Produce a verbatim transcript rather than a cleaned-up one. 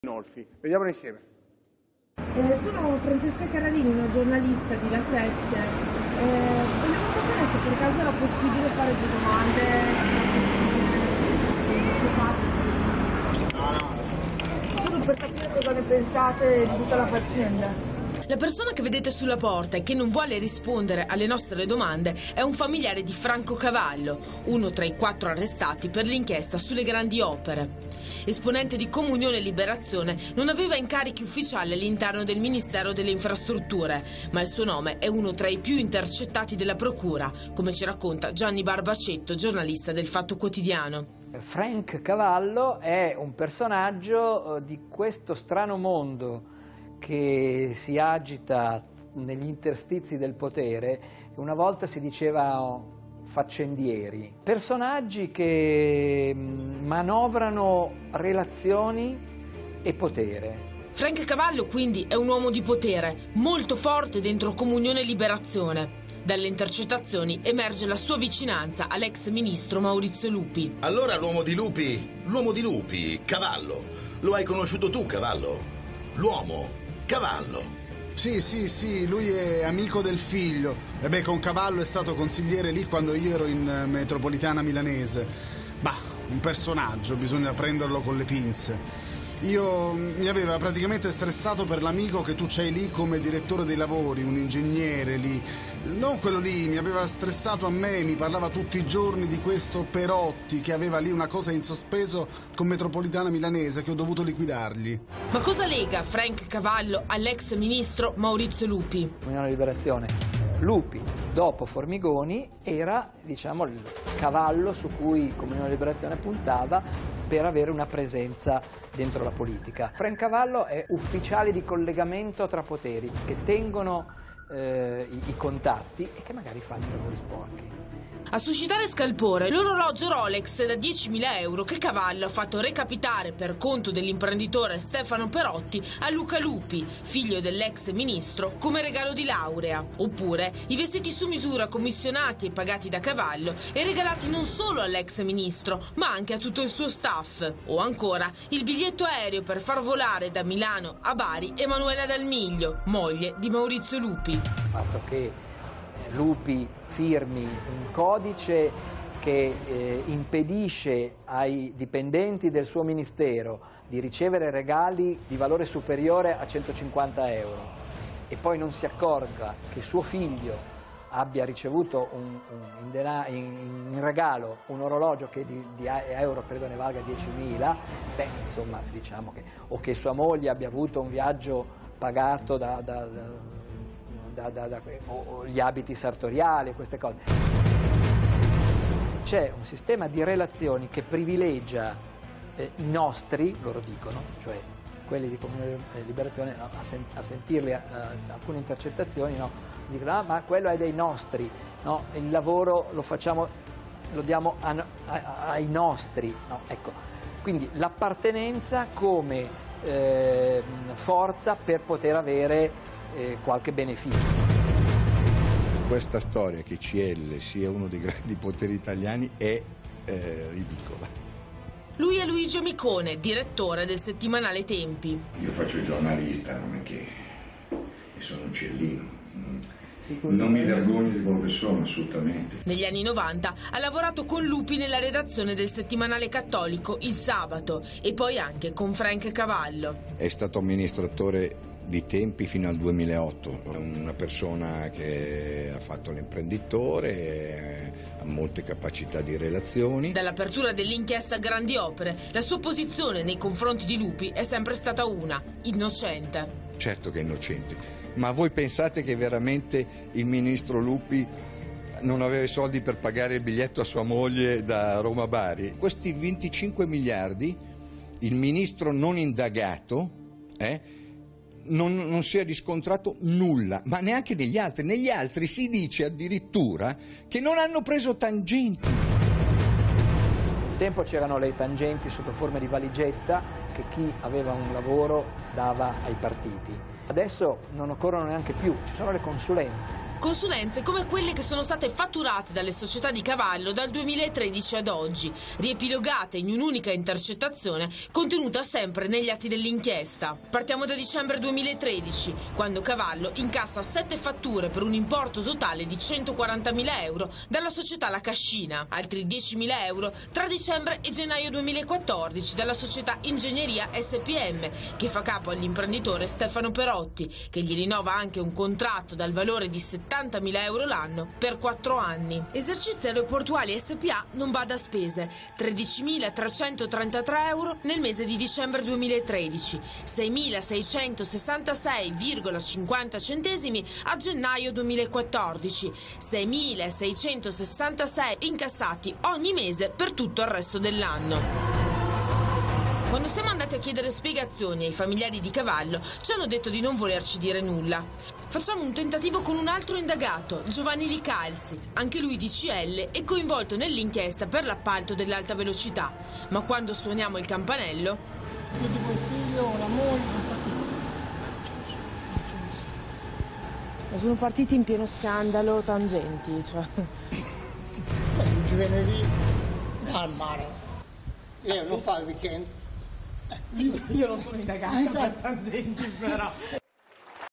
Nolfi. Vediamolo insieme. Eh, sono Francesca Carradini, una giornalista di La Sette. Eh, volevo sapere se per caso era possibile fare due domande. Solo per capire cosa ne pensate di tutta la faccenda. La persona che vedete sulla porta e che non vuole rispondere alle nostre domande è un familiare di Franco Cavallo, uno tra i quattro arrestati per l'inchiesta sulle grandi opere. Esponente di Comunione e Liberazione, non aveva incarichi ufficiali all'interno del Ministero delle Infrastrutture, ma il suo nome è uno tra i più intercettati della Procura, come ci racconta Gianni Barbacetto, giornalista del Fatto Quotidiano. Frank Cavallo è un personaggio di questo strano mondo che si agita negli interstizi del potere, una volta si diceva faccendieri, personaggi che manovrano relazioni e potere. Frank Cavallo quindi è un uomo di potere, molto forte dentro Comunione e Liberazione. Dalle intercettazioni emerge la sua vicinanza all'ex ministro Maurizio Lupi. Allora l'uomo di Lupi, l'uomo di Lupi, Cavallo, lo hai conosciuto tu, Cavallo? L'uomo Cavallo. Sì, sì, sì, lui è amico del figlio. E beh, con Cavallo è stato consigliere lì quando io ero in metropolitana milanese. Bah, un personaggio, bisogna prenderlo con le pinze. Io mi aveva praticamente stressato per l'amico che tu c'hai lì come direttore dei lavori, un ingegnere lì. Non quello lì, mi aveva stressato a me, mi parlava tutti i giorni di questo Perotti che aveva lì una cosa in sospeso con metropolitana milanese che ho dovuto liquidargli. Ma cosa lega Frank Cavallo all'ex ministro Maurizio Lupi? Comunione e Liberazione. Lupi, dopo Formigoni, era, diciamo, il cavallo su cui Comunione e Liberazione puntava per avere una presenza dentro la politica. Frank Cavallo è ufficiale di collegamento tra poteri che tengono eh, i, i contatti e che magari fanno i lavori sporchi. A suscitare scalpore l'orologio Rolex da diecimila euro che Cavallo ha fatto recapitare per conto dell'imprenditore Stefano Perotti a Luca Lupi, figlio dell'ex ministro, come regalo di laurea. Oppure i vestiti su misura commissionati e pagati da Cavallo e regalati non solo all'ex ministro ma anche a tutto il suo staff. O ancora il biglietto aereo per far volare da Milano a Bari Emanuela Dal Miglio, moglie di Maurizio Lupi. Il fatto che Lupi firmi un codice che eh, impedisce ai dipendenti del suo ministero di ricevere regali di valore superiore a centocinquanta euro e poi non si accorga che suo figlio abbia ricevuto un, un, in, denaro, in, in regalo un orologio che di, di euro credo ne valga diecimila, beh insomma diciamo che, o che sua moglie abbia avuto un viaggio pagato da, da, da Da, da, da, o, o gli abiti sartoriali, queste cose. C'è un sistema di relazioni che privilegia eh, i nostri, loro dicono, cioè quelli di Comunione e Liberazione, no, a, sen a sentirli a, a, alcune intercettazioni, no, dicono ah, ma quello è dei nostri, no, il lavoro lo facciamo, lo diamo a, a, ai nostri, no, ecco. Quindi l'appartenenza come eh, forza per poter avere Eh, qualche beneficio. Questa storia che C L sia uno dei grandi poteri italiani è eh, ridicola. Lui è Luigi Amicone, direttore del settimanale Tempi. Io faccio il giornalista, non è che sono un cellino. Non mi vergogno di quello che sono, assolutamente. Negli anni novanta ha lavorato con Lupi nella redazione del settimanale cattolico Il Sabato e poi anche con Frank Cavallo. È stato amministratore di Tempi fino al duemilaotto, una persona che ha fatto l'imprenditore, ha molte capacità di relazioni. Dall'apertura dell'inchiesta Grandi Opere, la sua posizione nei confronti di Lupi è sempre stata una, innocente. Certo che è innocente, ma voi pensate che veramente il ministro Lupi non aveva i soldi per pagare il biglietto a sua moglie da Roma a Bari? Questi venticinque miliardi, il ministro non indagato, eh, Non, non si è riscontrato nulla, ma neanche negli altri. Negli altri si dice addirittura che non hanno preso tangenti. Un tempo c'erano le tangenti sotto forma di valigetta che chi aveva un lavoro dava ai partiti. Adesso non occorrono neanche più, ci sono le consulenze. Consulenze come quelle che sono state fatturate dalle società di Cavallo dal duemilatredici ad oggi, riepilogate in un'unica intercettazione contenuta sempre negli atti dell'inchiesta. Partiamo da dicembre duemilatredici, quando Cavallo incassa sette fatture per un importo totale di centoquarantamila euro dalla società La Cascina, altri diecimila euro tra dicembre e gennaio duemilaquattordici dalla società Ingegneria S P M, che fa capo all'imprenditore Stefano Perotti, che gli rinnova anche un contratto dal valore di settantamila euro l'anno per quattro anni. Esercizio Aeroportuali S P A non bada a spese, tredicimilatrecentotrentatré euro nel mese di dicembre duemilatredici, seimilaseicentosessantasei virgola cinquanta centesimi a gennaio duemilaquattordici, seimilaseicentosessantasei incassati ogni mese per tutto il resto dell'anno. Quando siamo andati a chiedere spiegazioni ai familiari di Cavallo, ci hanno detto di non volerci dire nulla. Facciamo un tentativo con un altro indagato, Giovanni Licalzi, anche lui di C L e coinvolto nell'inchiesta per l'appalto dell'alta velocità. Ma quando suoniamo il campanello... Io dico il figlio, la moglie, sono partiti in pieno scandalo, tangenti, cioè... il giovedì al mare. Lei non fa il weekend? Sì, io non sono indagata esatto. per tangenti, però...